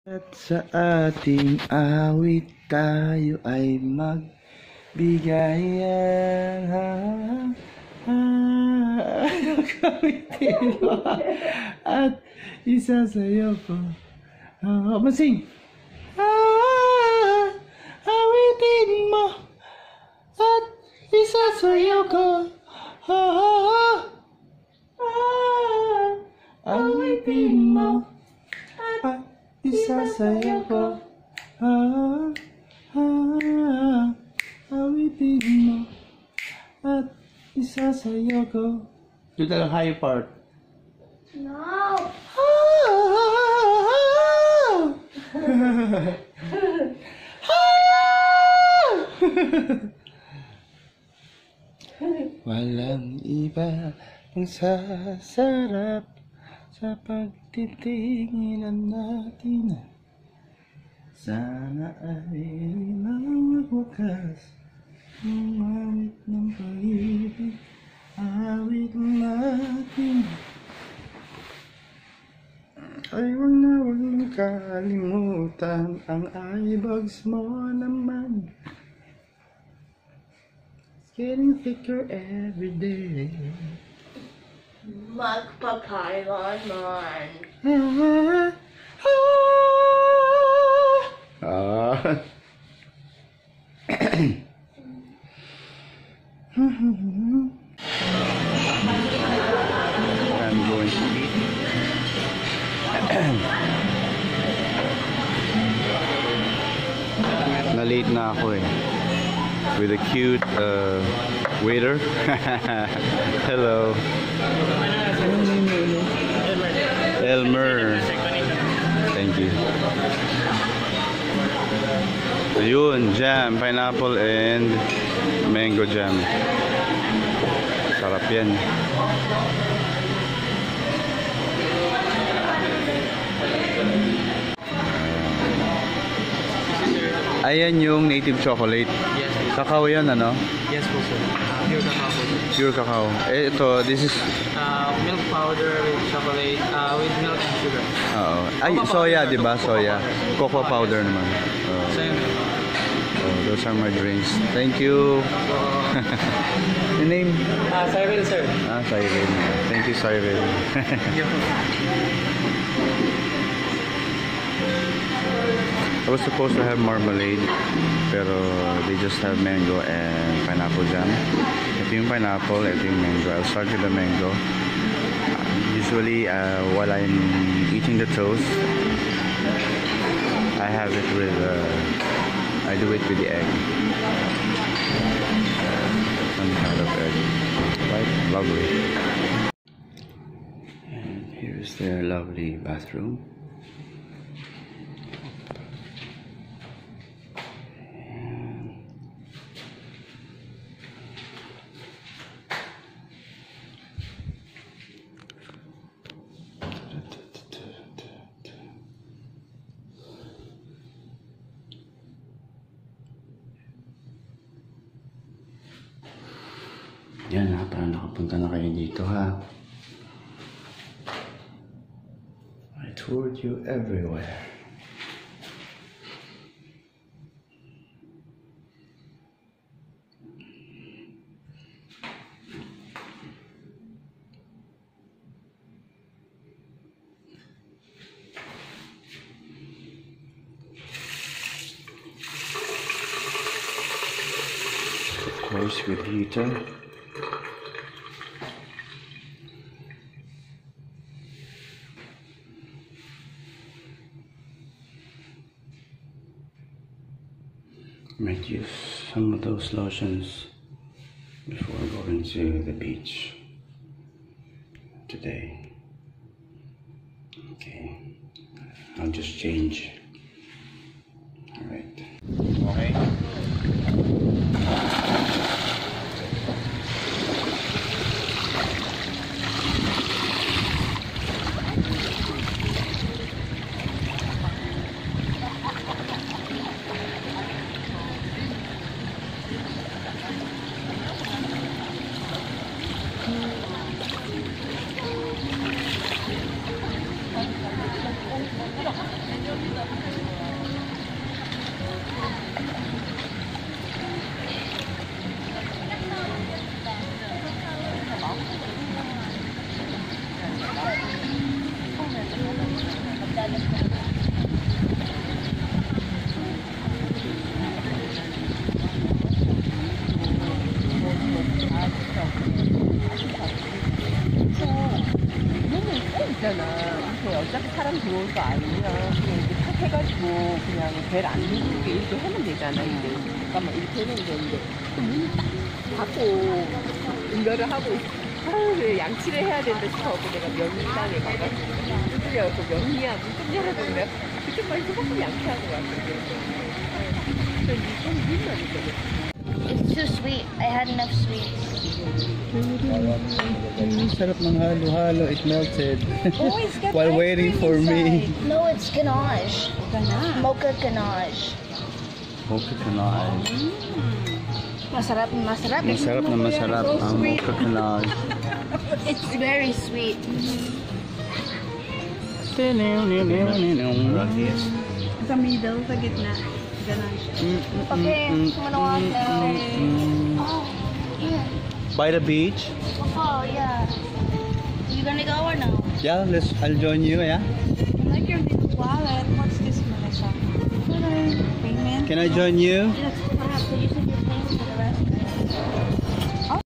At sa ating awit tayo ay magbigayan. Gamitin mo at isasayaw ko. Masing! Awitin mo at isasayaw ko. Awitin mo at isasayaw ko. Awitin mo at isasayaw ko. Do the high part. No. Walang iba ang sasarap sa pagtitinginan natin. Sana ay magwakas ang awit ng pag-ibig. Awit natin ay huwag mong kalimutan ang eyebags mo naman. It's getting thicker every day. Magpakailanman. I'm going to eat. Na-late na ako eh. With a cute waiter. Hello. Elmer. Thank you. Ayun, jam, pineapple and mango jam. Sarap yan. Ayan yung native chocolate. Yes. Cacao yan, ano? Yes po sir. Pure cacao po. Pure cacao. Eh, ito, this is... Milk powder with chocolate, with milk and sugar. Oo. Ay, soya, di ba? Soya. Cocoa powder naman. So yun. Oh, those are my drinks. Thank you. Your name? Cyril sir. Cyril. Thank you, Cyril. I was supposed to have marmalade, pero they just have mango and pineapple jam. Ito yung pineapple, ito yung mango. I'll start with the mango. Usually, while I'm eating the toast, I have it with, I do it with the egg. Some kind of egg. Right? Lovely. And here's their lovely bathroom. Yan ha, parang nakapunta na kayo dito ha. I toured you everywhere. Of course, with heater. Might use some of those lotions before going to the beach today. Okay, I'll just change. All right. Okay. 뭐 그냥 벨안 누르게 이렇게 하면 되잖아 이제. 잠깐만 이렇게 해놓으면 되는데 또 문을 딱 닫고 이거를 하고 아유 그래 양치를 해야 된다 싶어갖고 내가 명리당에 가가지고 두드려갖고 명리야 문 좀 열어주면 그때까지 조금 양치하고 왔거든. 그래서 이건 문만 있거든. It's too sweet. I had enough sweets. Sarap ng halo-halo. It melted. Oh, it's got While ice waiting cream for me. inside. No, it's ganache. Mocha ganache. Mocha canage. Masarap, masarap. Masarap na masarap ang mocha canage. It's very sweet. Sa middle, sa gitna. Ganun siya. Okay, kumanawa now. Oh, yeah. By the beach? Oh, yeah. You gonna go or no? Yeah, I'll join you, yeah? I like your little wallet. What's this, Melissa? Payment? Can I join you? Yes, perhaps. So you